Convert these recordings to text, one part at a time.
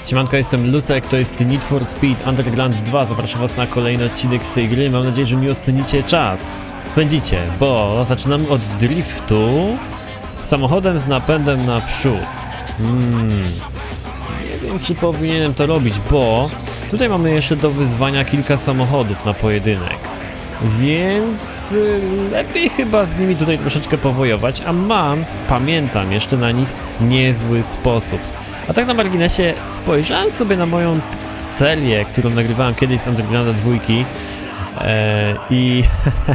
Siemanko, jestem Lucek, to jest Need for Speed Underground 2. Zapraszam was na kolejny odcinek z tej gry. Mam nadzieję, że miło spędzicie czas. Bo zaczynamy od driftu samochodem z napędem naprzód. Nie wiem, czy powinienem to robić, bo tutaj mamy jeszcze do wyzwania kilka samochodów na pojedynek. Więc lepiej chyba z nimi tutaj troszeczkę powojować, a pamiętam jeszcze na nich niezły sposób. A tak na marginesie spojrzałem sobie na moją serię, którą nagrywałem kiedyś z Undergrounda 2 i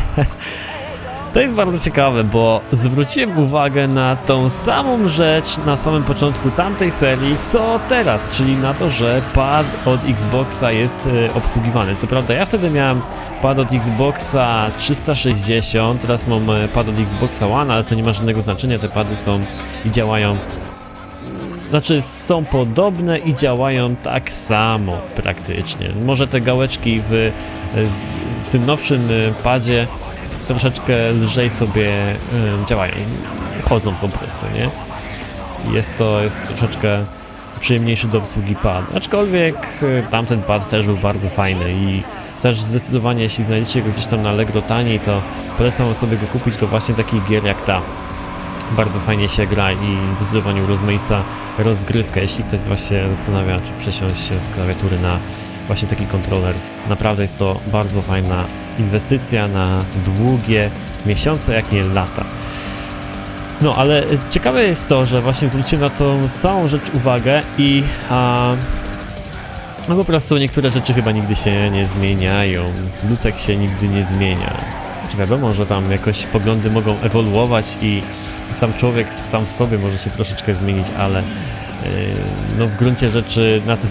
to jest bardzo ciekawe, bo zwróciłem uwagę na tą samą rzecz na samym początku tamtej serii, co teraz, czyli na to, że pad od Xboxa jest obsługiwany. Co prawda ja wtedy miałem pad od Xboxa 360, teraz mam pad od Xboxa One, ale to nie ma żadnego znaczenia, te pady są i działają. Znaczy są podobne i działają tak samo praktycznie. Może te gałeczki w tym nowszym padzie troszeczkę lżej sobie działają, chodzą po prostu, nie? Jest troszeczkę przyjemniejszy do obsługi pad. Aczkolwiek tamten pad też był bardzo fajny i też zdecydowanie, jeśli znajdziecie go gdzieś tam na Allegro taniej, to polecam sobie go kupić do właśnie takich gier jak ta. Bardzo fajnie się gra i zdecydowanie urozmaica rozgrywkę, jeśli ktoś właśnie zastanawia, czy przesiąść się z klawiatury na właśnie taki kontroler. Naprawdę jest to bardzo fajna inwestycja na długie miesiące, jak nie lata. No, ale ciekawe jest to, że właśnie zwróciłem na tą samą rzecz uwagę i no po prostu niektóre rzeczy chyba nigdy się nie zmieniają. Lucek się nigdy nie zmienia. Czy wiadomo, że tam jakoś poglądy mogą ewoluować i sam człowiek sam w sobie może się troszeczkę zmienić, ale no w gruncie rzeczy na te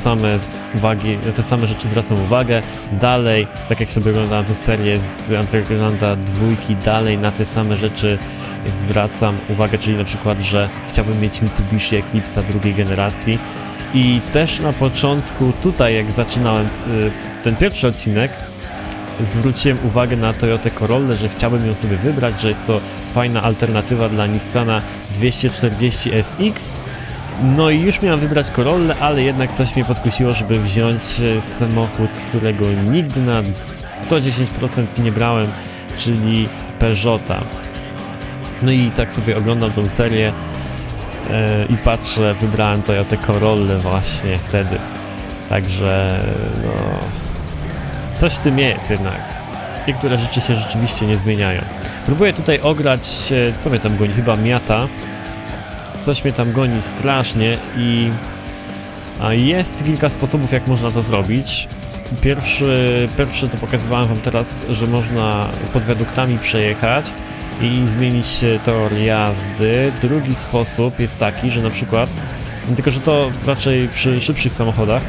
same rzeczy zwracam uwagę. Dalej, tak jak sobie oglądałem tę serię z Undergrounda 2, dalej na te same rzeczy zwracam uwagę, czyli na przykład, że chciałbym mieć Mitsubishi Eclipse'a drugiej generacji i też na początku tutaj, jak zaczynałem ten pierwszy odcinek, zwróciłem uwagę na Toyotę Corollę, że chciałbym ją sobie wybrać, że jest to fajna alternatywa dla Nissana 240 SX. No i już miałem wybrać Corollę, ale jednak coś mnie podkusiło, żeby wziąć samochód, którego nigdy na 110% nie brałem, czyli Peugeota. No i tak sobie oglądam tą serię i patrzę, wybrałem Toyotę Corollę właśnie wtedy. Także no, coś w tym jest jednak. Niektóre rzeczy się rzeczywiście nie zmieniają. Próbuję tutaj ograć, co mnie tam goni, chyba Miata. Coś mnie tam goni strasznie i jest kilka sposobów, jak można to zrobić. Pierwszy to pokazywałem wam teraz, że można pod wiaduktami przejechać i zmienić tor jazdy. Drugi sposób jest taki, że na przykład, tylko że to raczej przy szybszych samochodach,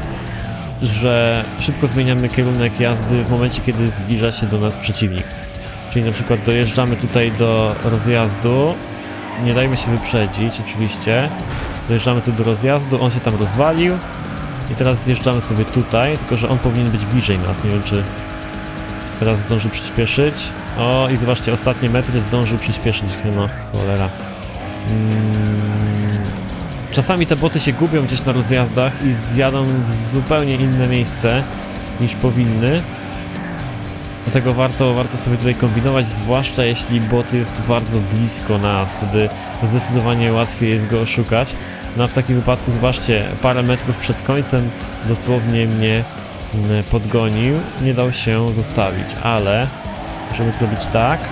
że szybko zmieniamy kierunek jazdy w momencie, kiedy zbliża się do nas przeciwnik. Czyli na przykład dojeżdżamy tutaj do rozjazdu, nie dajmy się wyprzedzić oczywiście, dojeżdżamy tu do rozjazdu, on się tam rozwalił i teraz zjeżdżamy sobie tutaj, tylko że on powinien być bliżej nas, nie wiem czy teraz zdąży przyspieszyć. O i zobaczcie, ostatnie metry zdążył przyspieszyć, no cholera. Czasami te boty się gubią gdzieś na rozjazdach i zjadą w zupełnie inne miejsce niż powinny. Dlatego warto sobie tutaj kombinować, zwłaszcza jeśli bot jest bardzo blisko nas, wtedy zdecydowanie łatwiej jest go oszukać. No a w takim wypadku, zobaczcie, parę metrów przed końcem dosłownie mnie podgonił, nie dał się zostawić, ale możemy zrobić tak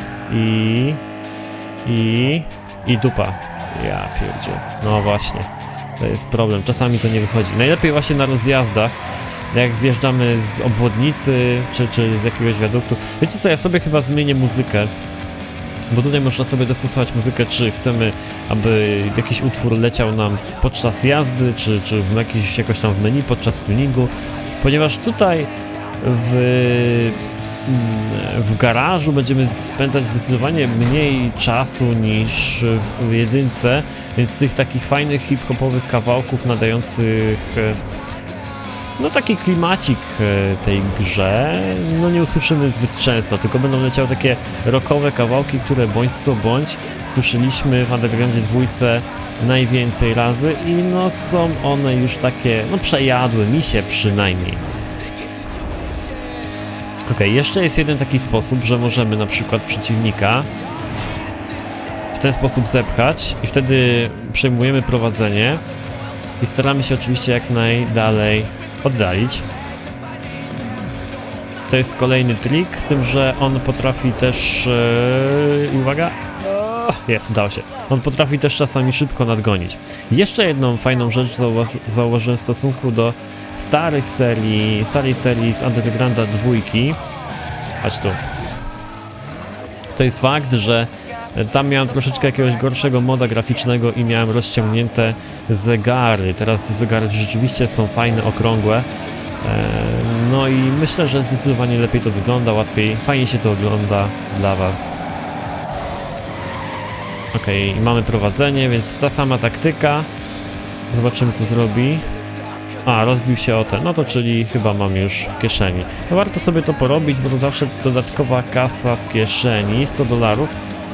i dupa. Ja pierdzie. No właśnie, to jest problem, czasami to nie wychodzi. Najlepiej właśnie na rozjazdach, jak zjeżdżamy z obwodnicy, czy z jakiegoś wiaduktu. Wiecie co, ja sobie chyba zmienię muzykę, bo tutaj można sobie dostosować muzykę, czy chcemy, aby jakiś utwór leciał nam podczas jazdy, czy jakoś tam w menu podczas tuningu, ponieważ tutaj w garażu będziemy spędzać zdecydowanie mniej czasu niż w jedynce, więc tych takich fajnych hip-hopowych kawałków nadających no taki klimacik tej grze no nie usłyszymy zbyt często, tylko będą leciały takie rockowe kawałki, które bądź co bądź słyszeliśmy w Undergroundzie 2 najwięcej razy i no są one już takie, no przejadły mi się przynajmniej. Okej, jeszcze jest jeden taki sposób, że możemy na przykład przeciwnika w ten sposób zepchać i wtedy przejmujemy prowadzenie i staramy się oczywiście jak najdalej oddalić. To jest kolejny trik, z tym, że on potrafi też... uwaga! Jest, udało się. On potrafi też czasami szybko nadgonić. Jeszcze jedną fajną rzecz zauważyłem w stosunku do starej serii z Undergrounda 2. Chodź tu. To jest fakt, że tam miałem troszeczkę jakiegoś gorszego moda graficznego i miałem rozciągnięte zegary. Teraz te zegary rzeczywiście są fajne, okrągłe. No i myślę, że zdecydowanie lepiej to wygląda, łatwiej, fajnie się to ogląda dla was. Okej, mamy prowadzenie, więc ta sama taktyka. Zobaczymy, co zrobi. A, rozbił się o ten, no to czyli chyba mam już w kieszeni. No warto sobie to porobić, bo to zawsze dodatkowa kasa w kieszeni. $100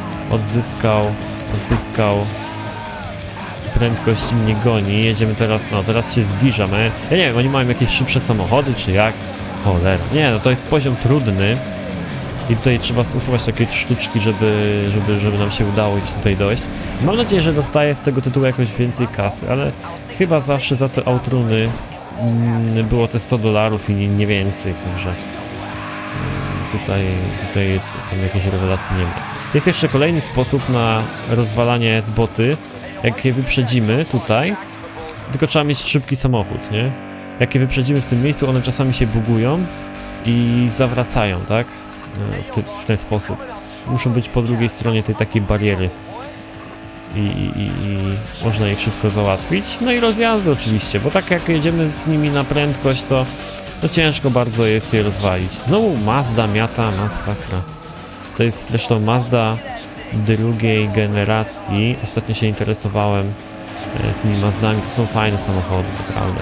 odzyskał. Prędkość mnie goni, jedziemy teraz, no teraz się zbliżamy. Ja nie wiem, oni mają jakieś szybsze samochody, czy jak? Cholera. Nie, no to jest poziom trudny. I tutaj trzeba stosować takie sztuczki, żeby nam się udało gdzieś tutaj dojść. Mam nadzieję, że dostaję z tego tytułu jakoś więcej kasy, ale chyba zawsze za te outruny było te $100 i nie więcej, także tutaj tam jakiejś rewelacji nie ma. Jest jeszcze kolejny sposób na rozwalanie boty. Jak je wyprzedzimy tutaj, tylko trzeba mieć szybki samochód, nie? Jak je wyprzedzimy w tym miejscu, one czasami się bugują i zawracają, tak? W ten sposób. Muszą być po drugiej stronie tej takiej bariery. I można je szybko załatwić. No i rozjazdy oczywiście, bo tak jak jedziemy z nimi na prędkość, to no ciężko bardzo jest je rozwalić. Znowu Mazda miata, masakra. To jest zresztą Mazda drugiej generacji. Ostatnio się interesowałem tymi Mazdami, to są fajne samochody, naprawdę.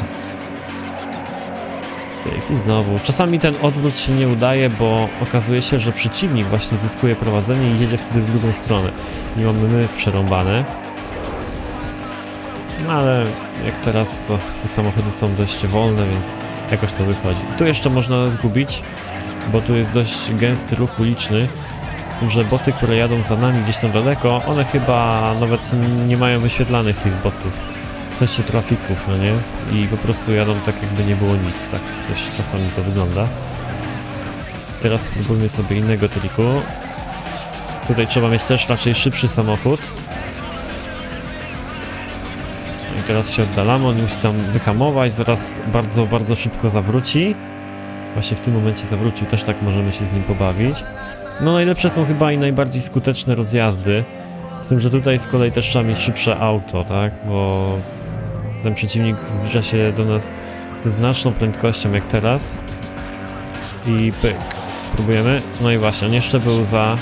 Cyk i znowu. Czasami ten odwrót się nie udaje, bo okazuje się, że przeciwnik właśnie zyskuje prowadzenie i jedzie wtedy w drugą stronę. I mamy my przerąbane. Ale jak teraz to te samochody są dość wolne, więc jakoś to wychodzi. Tu jeszcze można zgubić, bo tu jest dość gęsty ruch uliczny. Z tym, że boty, które jadą za nami gdzieś tam daleko, one chyba nawet nie mają wyświetlanych tych botów. W sensie trafików, no nie? I po prostu jadą tak, jakby nie było nic, tak coś czasami to wygląda. Teraz spróbujmy sobie innego triku. Tutaj trzeba mieć też raczej szybszy samochód. I teraz się oddalamy, on musi tam wyhamować, zaraz bardzo szybko zawróci. Właśnie w tym momencie zawrócił, też tak możemy się z nim pobawić. No najlepsze są chyba i najbardziej skuteczne rozjazdy. Z tym, że tutaj z kolei też trzeba mieć szybsze auto, tak? Bo ten przeciwnik zbliża się do nas ze znaczną prędkością jak teraz. I pyk. Próbujemy. No i właśnie, on jeszcze był za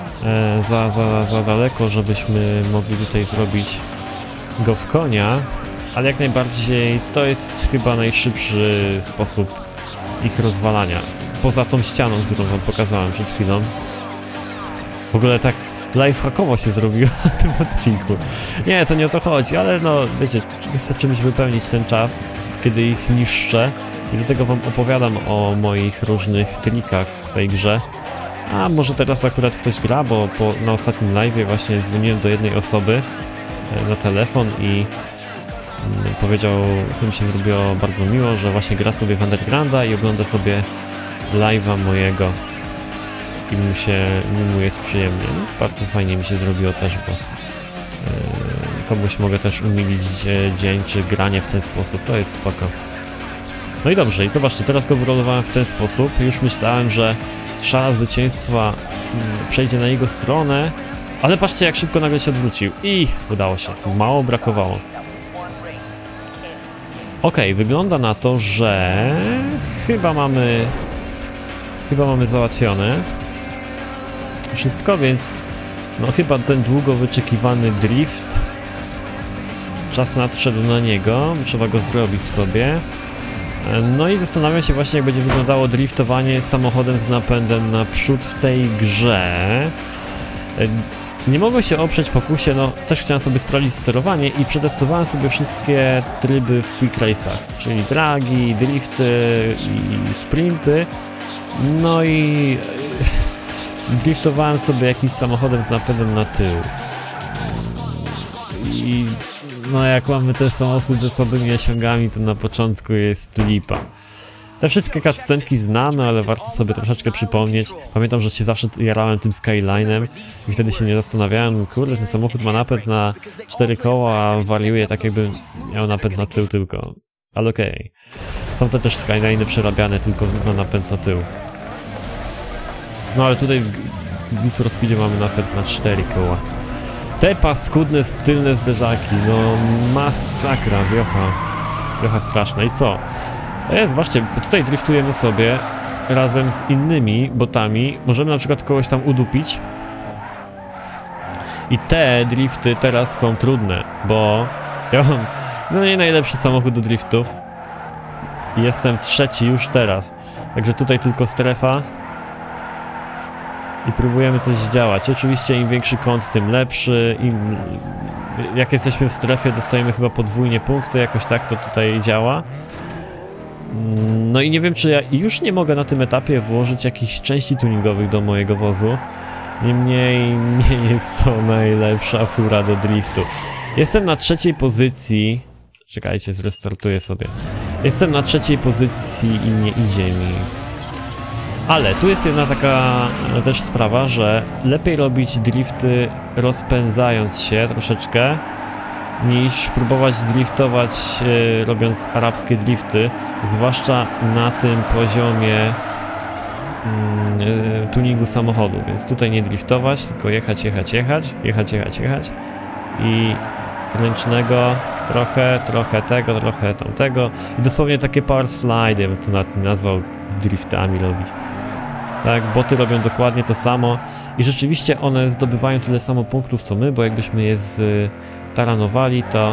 daleko, żebyśmy mogli tutaj zrobić go w konia. Ale jak najbardziej to jest chyba najszybszy sposób ich rozwalania. Poza tą ścianą, którą wam pokazałem przed chwilą. W ogóle tak lifehackowo się zrobiło w tym odcinku. Nie, to nie o to chodzi, ale no wiecie, chcę czymś wypełnić ten czas, kiedy ich niszczę i do tego wam opowiadam o moich różnych trikach w tej grze. A może teraz akurat ktoś gra, bo na ostatnim live'ie właśnie dzwoniłem do jednej osoby na telefon i powiedział, co mi się zrobiło bardzo miło, że właśnie gra sobie w Undergrounda i ogląda sobie live'a mojego i mu jest przyjemnie. No, bardzo fajnie mi się zrobiło też, bo komuś mogę też umilić dzień czy granie w ten sposób, to jest spoko. No i dobrze, i zobaczcie, teraz go wyrolowałem w ten sposób, już myślałem, że szala zwycięstwa przejdzie na jego stronę, ale patrzcie jak szybko nagle się odwrócił i udało się, mało brakowało. Okej, wygląda na to, że chyba mamy załatwione wszystko, więc no chyba ten długo wyczekiwany drift, czas nadszedł na niego, trzeba go zrobić sobie. No i zastanawiam się właśnie, jak będzie wyglądało driftowanie samochodem z napędem naprzód w tej grze. nie mogę się oprzeć pokusie, no też chciałem sobie sprawdzić sterowanie i przetestowałem sobie wszystkie tryby w Quick Race'ach, czyli dragi, drifty i sprinty, no i driftowałem sobie jakimś samochodem z napędem na tył. I no jak mamy ten samochód ze słabymi osiągami, to na początku jest lipa. Te wszystkie cutscenki znamy, ale warto sobie troszeczkę przypomnieć. Pamiętam, że się zawsze jarałem tym Skyline'em i wtedy się nie zastanawiałem, kurde, ten samochód ma napęd na 4 koła, a wariuje tak jakby miał napęd na tył tylko. Ale okej. Są te też Skyline'y przerabiane tylko na napęd na tył. No ale tutaj w Need for Speedzie mamy napęd na 4 koła. Te paskudne, tylne zderzaki, no masakra, wiocha straszna. I co? Zobaczcie, tutaj driftujemy sobie razem z innymi botami. Możemy na przykład kogoś tam udupić. I te drifty teraz są trudne, bo ja mam no nie najlepszy samochód do driftów. Jestem trzeci już teraz. Także tutaj tylko strefa. I próbujemy coś zdziałać. Oczywiście im większy kąt, tym lepszy. Jak jesteśmy w strefie, dostajemy chyba podwójnie punkty. Jakoś tak to tutaj działa. No i nie wiem, czy ja już nie mogę na tym etapie włożyć jakichś części tuningowych do mojego wozu. Niemniej nie jest to najlepsza fura do driftu. Jestem na trzeciej pozycji. Czekajcie, zrestartuję sobie. Jestem na trzeciej pozycji i nie idzie mi. Ale tu jest jedna taka też sprawa, że lepiej robić drifty rozpędzając się troszeczkę, niż próbować driftować robiąc arabskie drifty, zwłaszcza na tym poziomie tuningu samochodu, więc tutaj nie driftować, tylko jechać i ręcznego trochę tego, trochę tamtego i dosłownie takie power slide, bym to nazwał driftami robić. Tak, boty robią dokładnie to samo i rzeczywiście one zdobywają tyle samo punktów co my, bo jakbyśmy je taranowali, to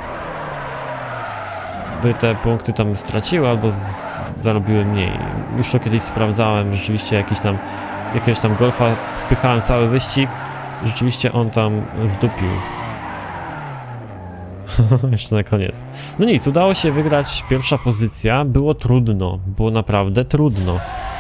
by te punkty tam straciły albo zarobiły mniej. Już to kiedyś sprawdzałem, rzeczywiście jakiegoś tam golfa spychałem cały wyścig, rzeczywiście on tam zdupił. Jeszcze na koniec. No nic, udało się wygrać pierwsza pozycja, było trudno, było naprawdę trudno.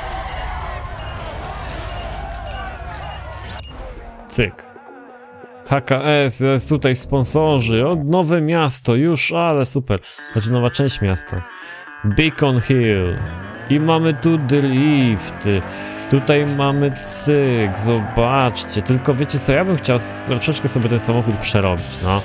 Cyk. HKS, jest tutaj sponsorzy, nowe miasto już, ale super. Znaczy nowa część miasta. Beacon Hill. I mamy tu drifty. Tutaj mamy cyk, zobaczcie. Tylko wiecie co, ja bym chciał troszeczkę sobie ten samochód przerobić, no.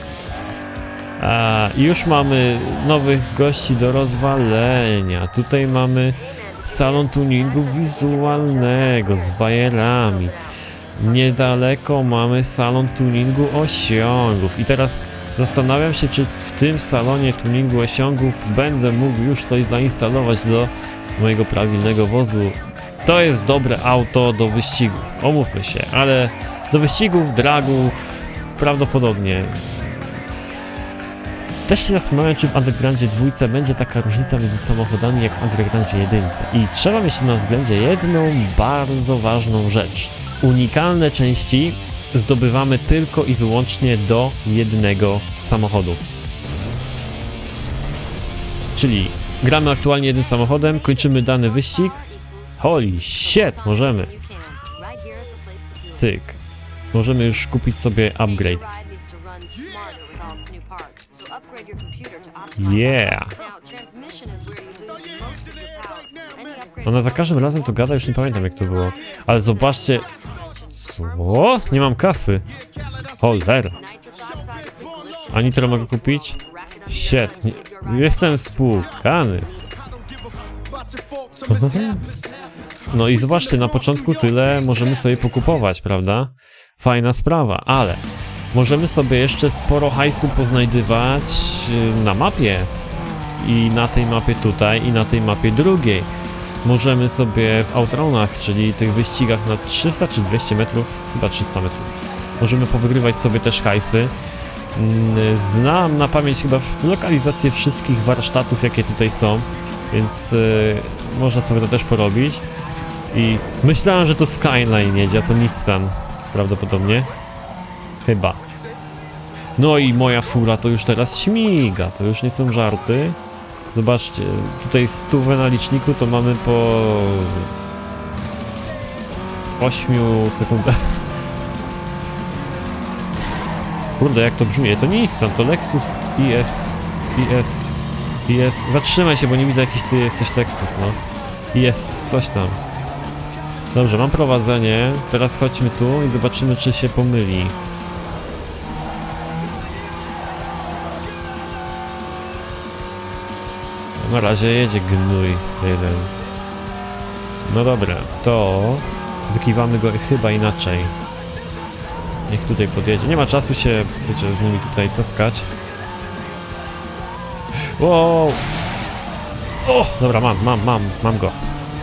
Już mamy nowych gości do rozwalenia. Tutaj mamy salon tuningu wizualnego z bajerami. Niedaleko mamy salon tuningu osiągów. I teraz zastanawiam się, czy w tym salonie tuningu osiągów będę mógł już coś zainstalować do mojego prawilnego wozu. To jest dobre auto do wyścigów, omówmy się, ale do wyścigów, dragów prawdopodobnie. Też się zastanawiam, czy w Undergroundzie 2 będzie taka różnica między samochodami jak w Undergroundzie 1. I trzeba mieć na względzie jedną bardzo ważną rzecz. Unikalne części zdobywamy tylko i wyłącznie do jednego samochodu. Czyli gramy aktualnie jednym samochodem, kończymy dany wyścig. Holy shit, możemy. Cyk. Możemy już kupić sobie upgrade. Yeah. Ona za każdym razem to gada, już nie pamiętam jak to było. Ale zobaczcie... Co? Nie mam kasy. Holder. A nitro mogę kupić? Shit. Jestem spłukany. No i zobaczcie, na początku tyle możemy sobie pokupować, prawda? Fajna sprawa, ale możemy sobie jeszcze sporo hajsu poznajdywać na mapie. I na tej mapie tutaj, i na tej mapie drugiej. Możemy sobie w Outronach, czyli tych wyścigach na 300 czy 200 metrów, chyba 300 metrów, możemy powygrywać sobie też hajsy. Znam na pamięć chyba lokalizację wszystkich warsztatów, jakie tutaj są, więc można sobie to też porobić. I myślałem, że to Skyline jedzie, a to Nissan prawdopodobnie. Chyba. No i moja fura to już teraz śmiga, to już nie są żarty. Zobaczcie, tutaj 100 na liczniku to mamy po 8 sekundach. Kurde, jak to brzmi? To nie Nissan, to Lexus IS. Zatrzymaj się, bo nie widzę jakiś ty jesteś Lexus, no. Jest coś tam. Dobrze, mam prowadzenie. Teraz chodźmy tu i zobaczymy, czy się pomyli. Na razie jedzie gnój jeden. No dobra, to wykiwamy go chyba inaczej. Niech tutaj podjedzie. Nie ma czasu się, wiecie, z nimi tutaj cackać. Wow! O! Dobra, mam go.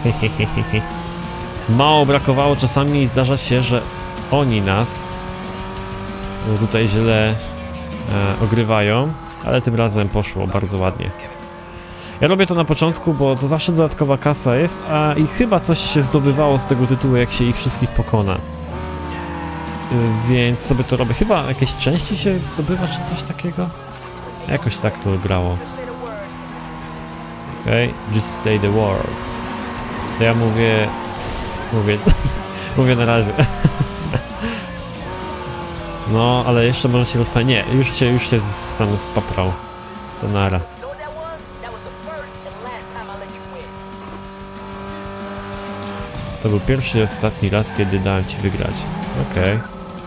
Mało brakowało, czasami zdarza się, że oni nas tutaj źle ogrywają, ale tym razem poszło bardzo ładnie. Ja robię to na początku, bo to zawsze dodatkowa kasa jest, a i chyba coś się zdobywało z tego tytułu, jak się ich wszystkich pokona. Więc sobie to robię. Chyba jakieś części się zdobywa, czy coś takiego? Jakoś tak to grało. Okej, just say the word. To ja mówię na razie. No, ale jeszcze może się rozpalić. Nie, już się tam spaprał. To nara. To był pierwszy i ostatni raz, kiedy dałem ci wygrać. Okej.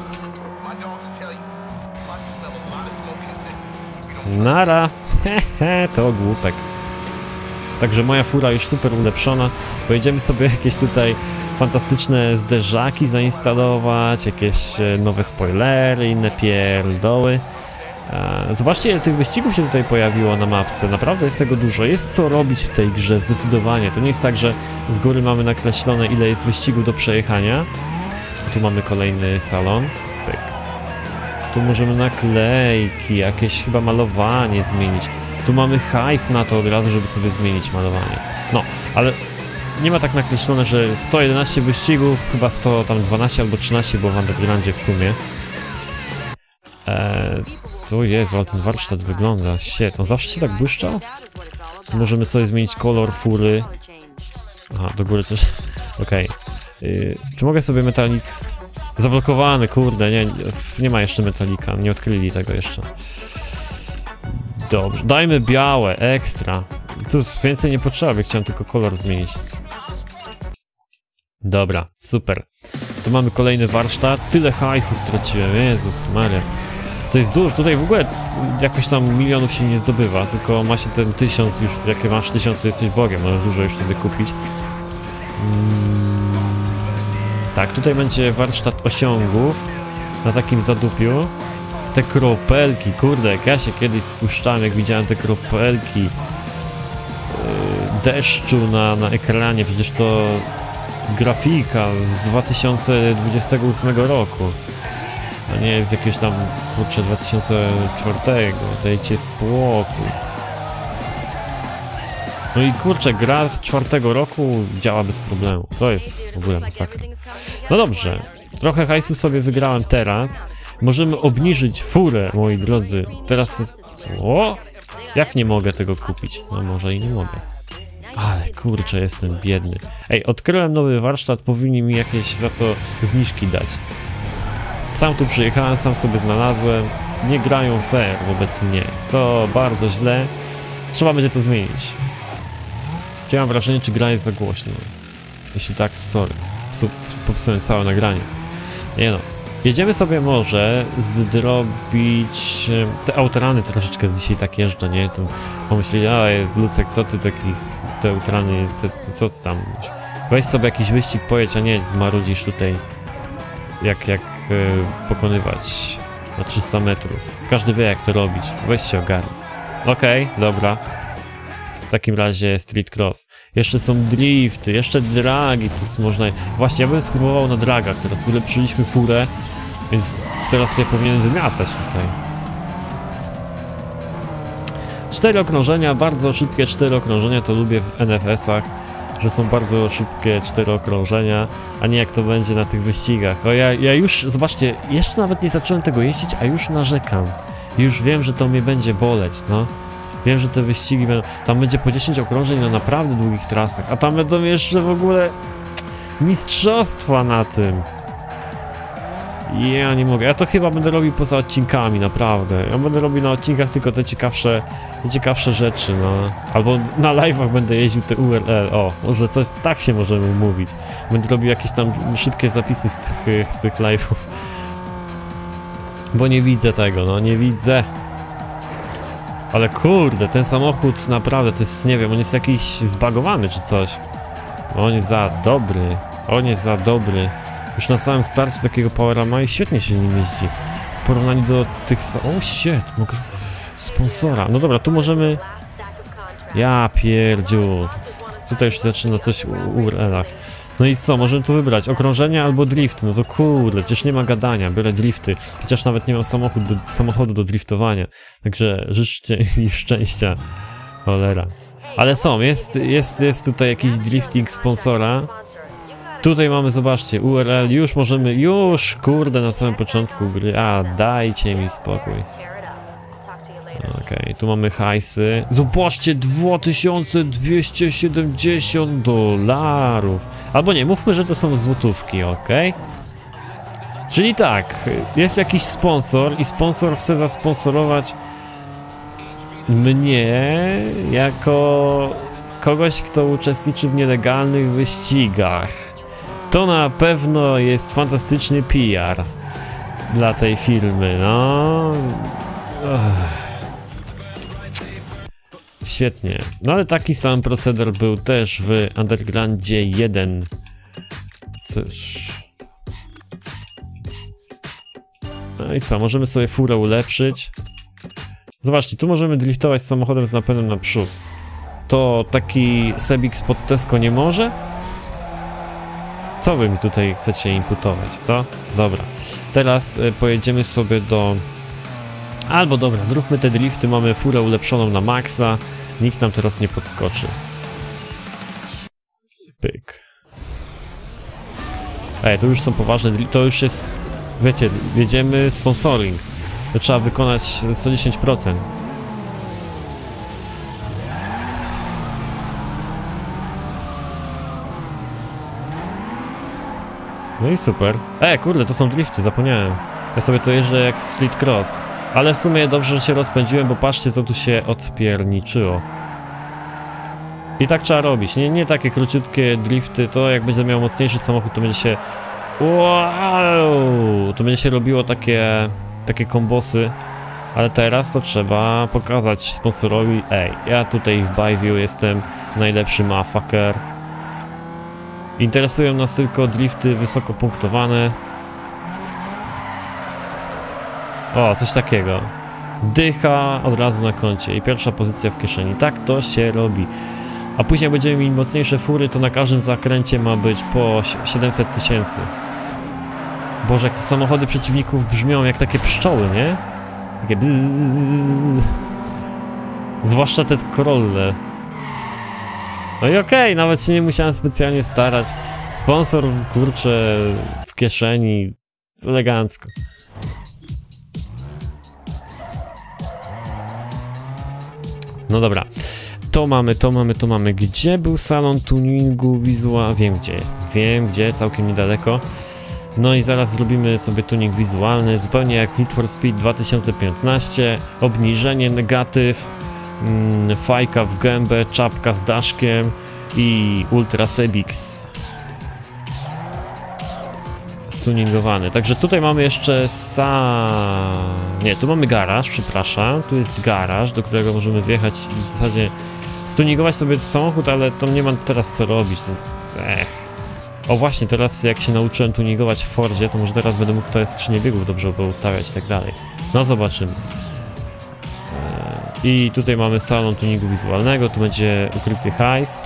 Nara! Hehe, to głupek. Także moja fura już super ulepszona. Pojedziemy sobie jakieś tutaj fantastyczne zderzaki zainstalować, jakieś nowe spoilery, inne pierdoły. Zobaczcie, ile tych wyścigów się tutaj pojawiło na mapce. Naprawdę jest tego dużo. Jest co robić w tej grze, zdecydowanie. To nie jest tak, że z góry mamy nakreślone, ile jest wyścigów do przejechania. Tu mamy kolejny salon. Pyk. Tu możemy naklejki, jakieś chyba malowanie zmienić. Tu mamy hajs na to od razu, żeby sobie zmienić malowanie. No, ale nie ma tak nakreślone, że 111 wyścigów, chyba 112 albo 13 było w Undergroundzie w sumie. Co jest, ale ten warsztat wygląda, shit, on zawsze się tak błyszczał? Możemy sobie zmienić kolor fury. Aha, do góry też, okej. Czy mogę sobie metalik... Zablokowany, kurde, nie ma jeszcze metalika, nie odkryli tego jeszcze. Dobrze, dajmy białe, ekstra. Tu więcej nie potrzeba, chciałem tylko kolor zmienić. Dobra, super. Tu mamy kolejny warsztat, tyle hajsu straciłem, Jezus Maria. To jest dużo, tutaj w ogóle jakoś tam milionów się nie zdobywa, tylko ma się ten 1000 już, jakie masz 1000, to jesteś Bogiem, możesz dużo już sobie kupić. Tak, tutaj będzie warsztat osiągów na takim zadupiu. Te kropelki, kurde, jak ja się kiedyś spuszczałem, jak widziałem te kropelki deszczu na ekranie, przecież to grafika z 2028 roku. A nie z jakiegoś tam, kurczę, 2004. Dajcie spokój. No i kurczę, gra z 4 roku działa bez problemu. To jest w ogóle masakra. No dobrze, trochę hajsu sobie wygrałem teraz. Możemy obniżyć furę, moi drodzy. Teraz... O! Jak nie mogę tego kupić? No może i nie mogę. Ale kurczę, jestem biedny. Ej, odkryłem nowy warsztat, powinni mi jakieś za to zniżki dać. Sam tu przyjechałem, sam sobie znalazłem. Nie grają fair wobec mnie. To bardzo źle. Trzeba będzie to zmienić. Mam wrażenie, czy gra jest za głośno. Jeśli tak, sorry. Popsułem całe nagranie. Nie no. Jedziemy sobie może zrobić... Te autorany troszeczkę dzisiaj tak jeżdżą, nie? To pomyśleli, a Lucek, co ty taki... Te autorany, co ty tam... Weź sobie jakiś wyścig, pojedź, a nie marudzisz tutaj jak pokonywać na 300 metrów. Każdy wie, jak to robić. Weź się ogarnij. Okej, dobra. W takim razie Street Cross. Jeszcze są drifty, jeszcze dragi, tu można... Właśnie, ja bym spróbował na dragach, teraz ulepszyliśmy furę, więc teraz ja powinienem wymiatać tutaj. 4 okrążenia, bardzo szybkie 4 okrążenia, to lubię w NFS-ach. że są bardzo szybkie 4 okrążenia, a nie jak to będzie na tych wyścigach. O, ja już, zobaczcie, jeszcze nawet nie zacząłem tego jeździć, a już narzekam. Już wiem, że to mnie będzie boleć, no. Wiem, że te wyścigi będą, tam będzie po 10 okrążeń na naprawdę długich trasach, a tam będą jeszcze w ogóle mistrzostwa na tym. Ja nie mogę, ja to chyba będę robił poza odcinkami, naprawdę. Ja będę robił na odcinkach tylko te ciekawsze rzeczy, no. Albo na live'ach będę jeździł te URL, o, może coś, tak się możemy umówić. Będę robił jakieś tam szybkie zapisy z tych live'ów. Bo nie widzę tego, no, nie widzę. Ale kurde, ten samochód naprawdę, to jest, nie wiem, on jest jakiś zbagowany czy coś. On jest za dobry, on jest za dobry. Już na samym starcie takiego powera ma i świetnie się nim jeździ. W porównaniu do tych... O shit, mogę... Sponsora. No dobra, tu możemy... Ja pierdziu. Tutaj już zaczyna coś u URL-ach. No i co, możemy tu wybrać okrążenia albo drift. No to kurde, przecież nie ma gadania, byle drifty. Chociaż nawet nie mam samochodu do driftowania. Także życzcie mi szczęścia. Cholera. Ale są, jest tutaj jakiś drifting sponsora. Tutaj mamy, zobaczcie, URL, już możemy, już kurde na samym początku gry. A, dajcie mi spokój. Okej, tu mamy hajsy. Zobaczcie, $2270. Albo nie, mówmy, że to są złotówki, okej? Czyli tak, jest jakiś sponsor i sponsor chce zasponsorować mnie jako kogoś, kto uczestniczy w nielegalnych wyścigach. To na pewno jest fantastyczny PR dla tej firmy, no. Świetnie. No ale taki sam proceder był też w Undergroundzie 1. Cóż. No i co, możemy sobie furę ulepszyć. Zobaczcie, tu możemy driftować samochodem z napędem naprzód. To taki Sebix pod Tesco nie może? Co wy mi tutaj chcecie imputować, co? Dobra. Teraz pojedziemy sobie do... Albo dobra, zróbmy te drifty, mamy furę ulepszoną na maksa. Nikt nam teraz nie podskoczy. Pyk. Ej, to już są poważne, to już jest... Wiecie, jedziemy sponsoring. To trzeba wykonać 110%. No i super. Kurde, to są drifty, zapomniałem. Ja sobie to jeżdżę jak Street Cross. Ale w sumie dobrze, że się rozpędziłem, bo patrzcie, co tu się odpierniczyło. I tak trzeba robić. Nie takie króciutkie drifty, to jak będzie miał mocniejszy samochód, to będzie się... Wow! To będzie się robiło takie kombosy. Ale teraz to trzeba pokazać sponsorowi. Ja tutaj w Bayview jestem najlepszy motherfucker. Interesują nas tylko drifty wysoko punktowane. O, coś takiego. Dycha od razu na koncie i pierwsza pozycja w kieszeni. Tak to się robi. A później jak będziemy mieli mocniejsze fury, to na każdym zakręcie ma być po 700 000. Boże, jak te samochody przeciwników brzmią jak takie pszczoły, nie? Takie bzzz. Zwłaszcza te Corolle. No i okej, nawet się nie musiałem specjalnie starać. Sponsor, kurczę, w kieszeni. Elegancko. No dobra. To mamy. Gdzie był salon tuningu Visual? Wiem gdzie, całkiem niedaleko. No i zaraz zrobimy sobie tuning wizualny, zupełnie jak Need for Speed 2015. Obniżenie, negatyw, fajka w gębę, czapka z daszkiem i Ultra Sebix stuningowany. Także tutaj mamy jeszcze nie, tu mamy garaż, przepraszam. Tu jest garaż, do którego możemy wjechać i w zasadzie stuningować sobie samochód, ale tam nie mam teraz co robić. O właśnie, teraz jak się nauczyłem tuningować w Fordzie, to może teraz będę mógł tutaj skrzynię biegów dobrze ustawiać i tak dalej. No zobaczymy. I tutaj mamy salon tuningu wizualnego, tu będzie ukryty hajs.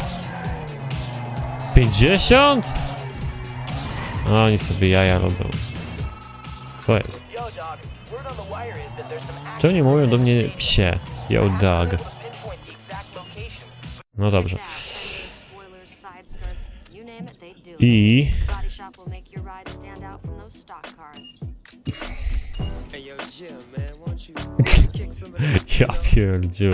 50? No oni sobie jaja robią. Co jest? Czemu nie mówią do mnie psie? Yo dog. No dobrze. I... Ja pierdziu.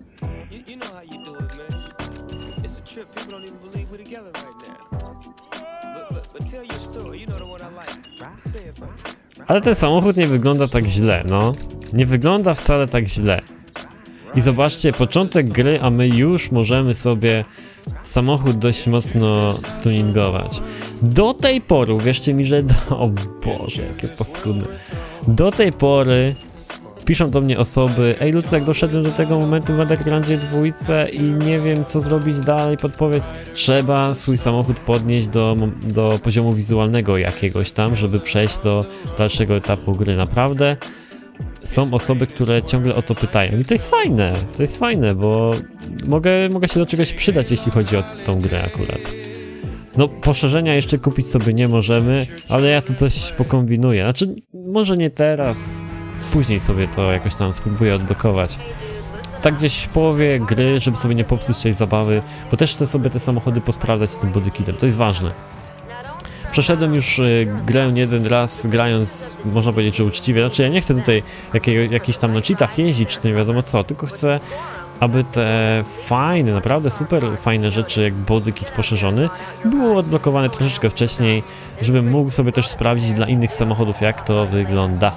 Ale ten samochód nie wygląda tak źle, no. Nie wygląda wcale tak źle. I zobaczcie, początek gry, a my już możemy sobie samochód dość mocno stuningować. Do tej pory, uwierzcie mi, że... O Boże, jakie paskudne. Do tej pory piszą do mnie osoby: ej Lucek, doszedłem do tego momentu w Undergroundzie 2 i nie wiem co zrobić dalej, podpowiedz. Trzeba swój samochód podnieść do poziomu wizualnego jakiegoś tam, żeby przejść do dalszego etapu gry. Naprawdę są osoby, które ciągle o to pytają i to jest fajne, bo mogę się do czegoś przydać, jeśli chodzi o tą grę akurat. No, poszerzenia jeszcze kupić sobie nie możemy, ale ja tu coś pokombinuję. Znaczy, może nie teraz, później sobie to jakoś tam spróbuję odblokować. Tak gdzieś w połowie gry, żeby sobie nie popsuć tej zabawy, bo też chcę sobie te samochody posprawdzać z tym bodykitem, to jest ważne. Przeszedłem już grę jeden raz, grając, można powiedzieć, że uczciwie. Znaczy, ja nie chcę tutaj jakichś tam na cheatach jeździć, czy nie wiadomo co, tylko chcę, aby te fajne, naprawdę super fajne rzeczy, jak bodykit poszerzony, było odblokowane troszeczkę wcześniej, żebym mógł sobie też sprawdzić dla innych samochodów, jak to wygląda.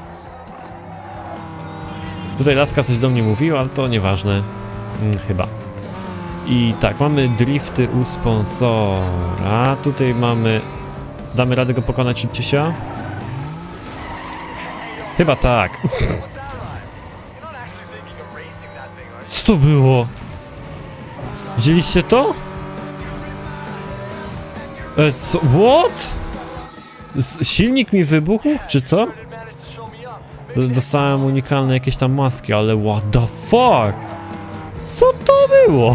Tutaj laska coś do mnie mówiła, ale to nieważne, chyba. I tak, mamy drifty u sponsora, tutaj mamy... Damy radę go pokonać szybciej? Chyba tak. Co to było? Widzieliście to? Co? What? Silnik mi wybuchł? Czy co? Dostałem unikalne jakieś tam maski, ale what the fuck? Co to było?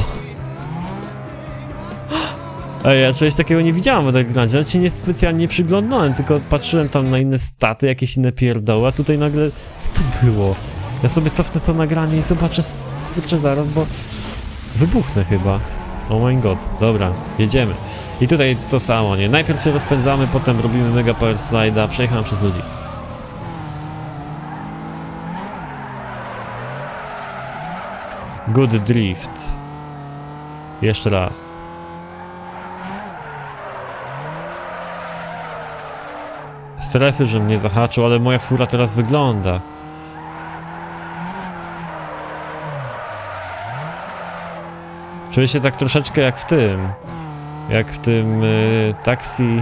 Ej, ja czegoś takiego nie widziałem w Undergroundzie, znaczy nie specjalnie przyglądałem, tylko patrzyłem tam na inne staty, jakieś inne pierdoły, a tutaj nagle... Co to było? Ja sobie cofnę to nagranie i zobaczę, kurczę, zaraz, bo... Wybuchnę chyba. Oh my god, dobra, jedziemy. I tutaj to samo, nie? Najpierw się rozpędzamy, potem robimy mega power slide'a, przejechałem przez ludzi. Good drift. Jeszcze raz. Strefy, że mnie zahaczył, ale moja fura teraz wygląda. Czuję się tak troszeczkę jak w tym. Jak w tym taksi.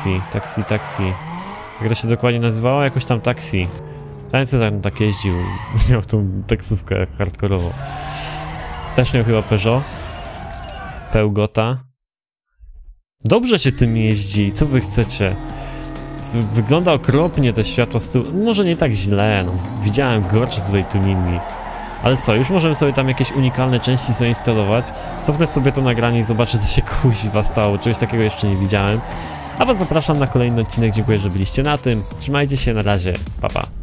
Jak to się dokładnie nazywało? Jakoś tam taksi. Ten co tam tak jeździł. Miał tą taksówkę hardkorową. Też miał chyba Peugeot. Pełgota. Dobrze się tym jeździ, co wy chcecie? Wygląda okropnie te światła z tyłu, może nie tak źle, no. Widziałem gorsze tutaj tuningi. Ale co, już możemy sobie tam jakieś unikalne części zainstalować. Cofnę sobie to nagranie i zobaczę, co się kuźwa stało, czegoś takiego jeszcze nie widziałem. A was zapraszam na kolejny odcinek, dziękuję, że byliście na tym. Trzymajcie się, na razie, pa pa.